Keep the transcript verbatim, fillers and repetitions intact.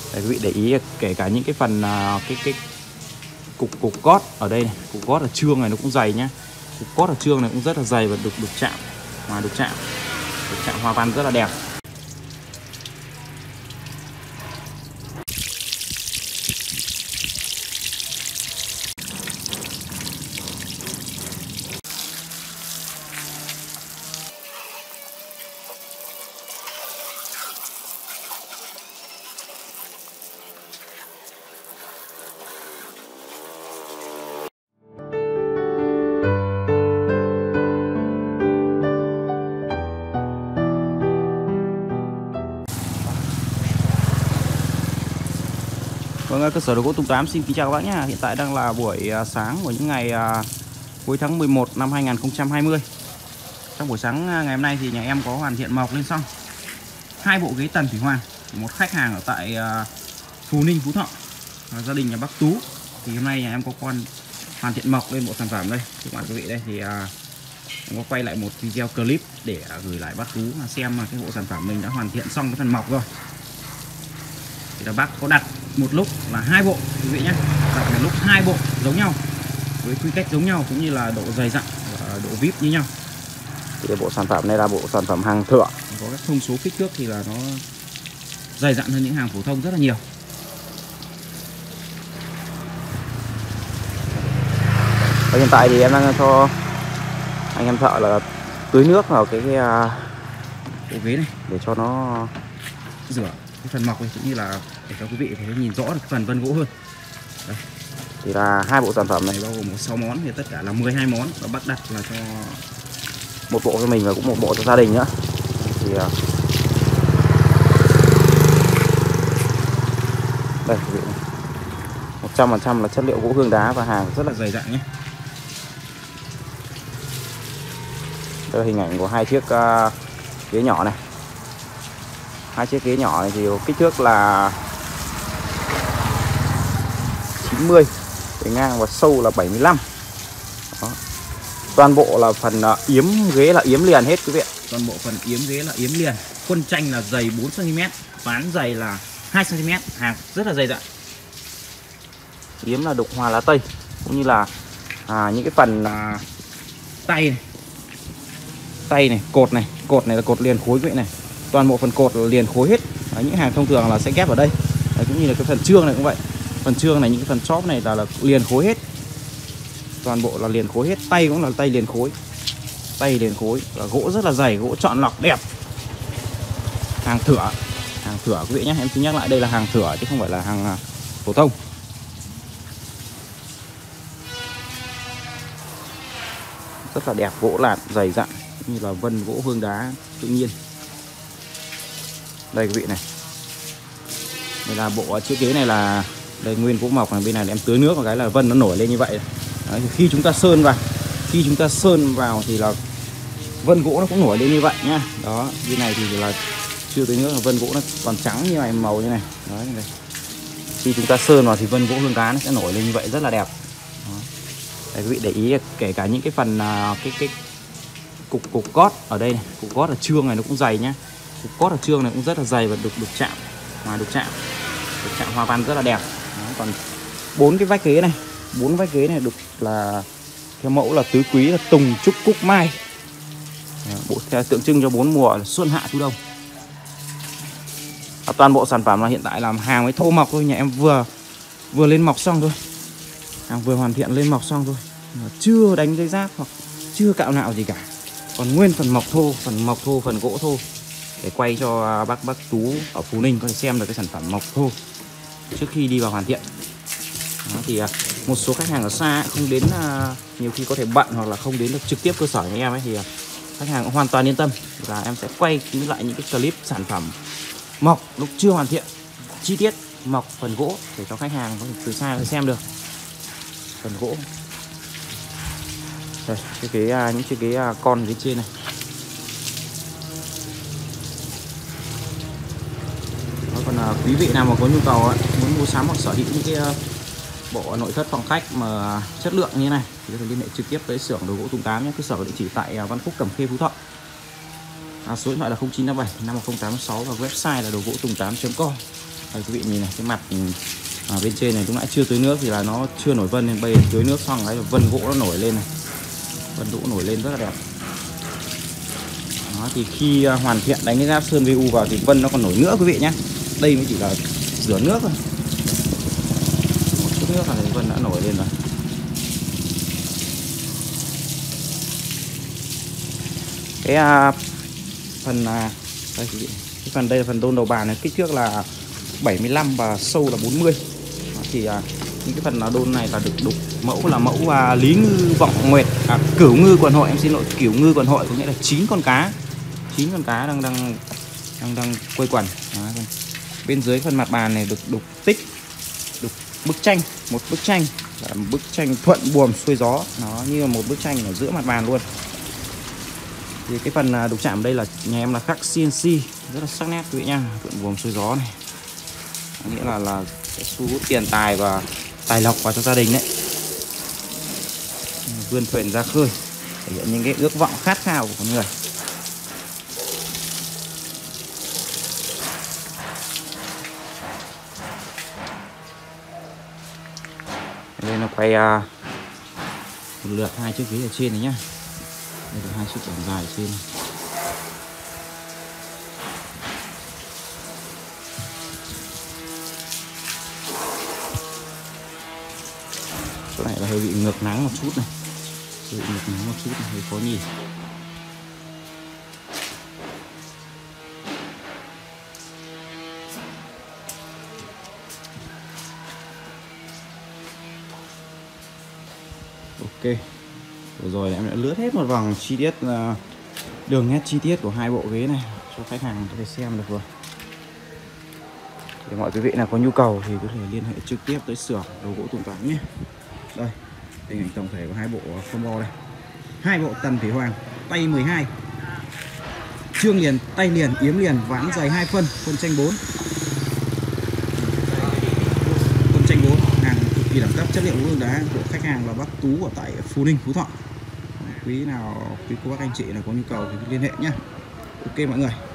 Đấy, quý vị để ý kể cả những cái phần uh, cái cái cục cục cót ở đây này, cục cót ở trương này nó cũng dày nhá. Cục cót ở trương này cũng rất là dày và được được chạm, mà được chạm, được chạm hoa văn rất là đẹp. Vâng, cơ sở đồ gỗ Tùng Tám xin kính chào các bác nhé. Hiện tại đang là buổi sáng của những ngày cuối tháng mười một năm hai nghìn không trăm hai mươi. Trong buổi sáng ngày hôm nay thì nhà em có hoàn thiện mộc lên xong hai bộ ghế tần thủy hoàng, một khách hàng ở tại Phú Ninh, Phú Thọ, gia đình nhà bác Tú. Thì hôm nay nhà em có con hoàn thiện mộc lên bộ sản phẩm đây. Các bạn quý vị đây thì em có quay lại một video clip để gửi lại bác Tú xem cái bộ sản phẩm mình đã hoàn thiện xong cái phần mộc rồi. Thì là bác có đặt một lúc là hai bộ quý vị nhé, đặt một lúc hai bộ giống nhau với quy cách giống nhau cũng như là độ dày dặn và độ vip như nhau. Thì bộ sản phẩm này là bộ sản phẩm hàng thượng, có các thông số kích thước thì là nó dày dặn hơn những hàng phổ thông rất là nhiều. Và hiện tại thì em đang cho anh em thợ là tưới nước vào cái, cái bộ ghế này để cho nó rửa cái phần mộc này, cũng như là để cho quý vị thấy nhìn rõ được phần vân gỗ hơn. Đây. Thì là hai bộ sản phẩm này bao gồm sáu món, thì tất cả là mười hai món, và bác đặt là cho một bộ cho mình và cũng một bộ cho gia đình nữa. Thì đây quý vị, một trăm phần trăm là chất liệu gỗ hương đá và hàng rất là dày dặn nhé. Đây là hình ảnh của hai chiếc uh, ghế nhỏ này. Hai chiếc ghế nhỏ này thì kích thước là chín mươi, bề ngang và sâu là bảy mươi lăm. Đó. Toàn bộ là phần uh, yếm ghế là yếm liền hết quý vị. Toàn bộ phần yếm ghế là yếm liền. Khuôn tranh là dày bốn xăng ti mét, ván dày là hai xăng ti mét, hàng rất là dày dặn. Yếm là đục hoa lá tây, cũng như là à, những cái phần à, tay này, tay này, cột này, cột này là cột liền khối quý vị này. Toàn bộ phần cột là liền khối hết. Đấy, những hàng thông thường là sẽ ghép ở đây. Đấy, cũng như là cái phần trương này cũng vậy. Phần trương này, những cái phần chóp này là, là liền khối hết. Toàn bộ là liền khối hết. Tay cũng là tay liền khối. Tay liền khối. Và gỗ rất là dày, gỗ chọn lọc đẹp. Hàng thửa. Hàng thửa quý vị nhé. Em xin nhắc lại đây là hàng thửa chứ không phải là hàng phổ thông. Rất là đẹp, gỗ lạt dày dặn, như là vân gỗ hương đá tự nhiên. Đây quý vị này. Đây là bộ chiếc ghế này là đây nguyên gỗ mộc này, bên này là em tưới nước một cái là vân nó nổi lên như vậy. Đấy, khi chúng ta sơn vào, khi chúng ta sơn vào thì là vân gỗ nó cũng nổi lên như vậy nhá. Đó, bên này thì là chưa tưới nước, là vân gỗ nó còn trắng như này, màu như này. Đấy, đây. Khi chúng ta sơn vào thì vân gỗ hương đá nó sẽ nổi lên như vậy rất là đẹp. Đó. Đây, quý vị để ý kể cả những cái phần cái cái cục cục cót ở đây này, cục cót ở trương này nó cũng dày nhá. Cục cót ở trương này cũng rất là dày và được được chạm, mà được chạm, được chạm hoa văn rất là đẹp. Đó, còn bốn cái vách ghế này, bốn vách ghế này được là theo mẫu là tứ quý là tùng trúc cúc mai. Đó, bộ theo tượng trưng cho bốn mùa là xuân hạ thu đông. Và toàn bộ sản phẩm là hiện tại làm hàng với thô mộc thôi, nhà em vừa vừa lên mộc xong thôi, hàng vừa hoàn thiện lên mộc xong thôi, chưa đánh dây giáp hoặc chưa cạo nạo gì cả, còn nguyên phần mộc thô, phần mộc thô, phần gỗ thô để quay cho bác bác Tú ở Phú Ninh có thể xem được cái sản phẩm mộc thô trước khi đi vào hoàn thiện. Đó, thì một số khách hàng ở xa không đến, nhiều khi có thể bận hoặc là không đến được trực tiếp cơ sở của em ấy, thì khách hàng cũng hoàn toàn yên tâm là em sẽ quay lại những cái clip sản phẩm mộc lúc chưa hoàn thiện chi tiết mộc phần gỗ để cho khách hàng có thể từ xa xem được phần gỗ. Đây, cái ghế, những chiếc ghế con phía trên này. Đó, còn à, quý vị nào mà có nhu cầu muốn mua sắm hoặc sở hữu những cái uh, bộ nội thất phòng khách mà chất lượng như thế này thì có thể liên hệ trực tiếp tới xưởng đồ gỗ Tùng Tám nhé. Cơ sở có địa chỉ tại uh, Văn Phúc, Cẩm Khê, Phú Thọ. À, số điện thoại là không chín năm bảy năm một không tám sáu và website là đồ gỗ tùng tám chấm com. Đây quý vị nhìn này, cái mặt à, bên trên này cũng đã chưa tưới nước thì là nó chưa nổi vân, nên bây giờ tưới nước xong cái vân gỗ nó nổi lên này, vân gỗ nổi lên rất là đẹp. Đó, thì khi uh, hoàn thiện đánh cái giáp sơn vê u vào thì vân nó còn nổi nữa quý vị nhé. Đây mới chỉ là rửa nước thôi, một chút nước là thấy vân đã nổi lên rồi. Cái uh, phần uh, đây quý vị, cái phần đây là phần đôn đầu bàn này, kích thước là bảy mươi lăm và sâu là bốn mươi. Đó, thì uh, những cái phần đôn này là được đục mẫu là mẫu và lý ngư vọng nguyệt, à, cửu ngư quần hội, em xin lỗi, cửu ngư quần hội có nghĩa là chín con cá, chín con cá đang đang đang đang quây quần. Đó, bên dưới phần mặt bàn này được đục tích, đục bức tranh, một bức tranh là một bức tranh thuận buồm xuôi gió, nó như là một bức tranh ở giữa mặt bàn luôn. Thì cái phần đục chạm đây là nhà em là khắc xê en xê rất là sắc nét quý vị nha, thuận buồm xuôi gió này, nghĩa là là sẽ thu hút tiền tài và tài lộc vào cho gia đình đấy. Vươn thuyền ra khơi, thể hiện những cái ước vọng khát khao của con người. Đây nó quay uh, một lượt hai chiếc ghế ở trên này nhá. Đây là hai chiếc ghế dài ở trên. Chỗ này là hơi bị ngược nắng một chút này, hơi bị ngược nắng một chút này, hơi khó nhìn. Ok, vừa rồi em đã lướt hết một vòng chi tiết, đường nét chi tiết của hai bộ ghế này cho khách hàng có thể xem được rồi. Để mọi quý vị nào có nhu cầu thì có thể liên hệ trực tiếp tới xưởng đồ gỗ Tùng Toản nhé. Đây, hình ảnh tổng thể của hai bộ combo đây. Hai bộ tần thủy hoàng, tay mười hai, trương liền, tay liền, yếm liền, ván dày hai phân, phân tranh bốn. Phân tranh bốn, hàng cực kỳ đẳng cấp, chất liệu gỗ đá của khách hàng là bác Tú ở tại Phú Ninh, Phú Thọ. Quý nào, quý cô bác anh chị nào có nhu cầu thì liên hệ nhé. Ok mọi người.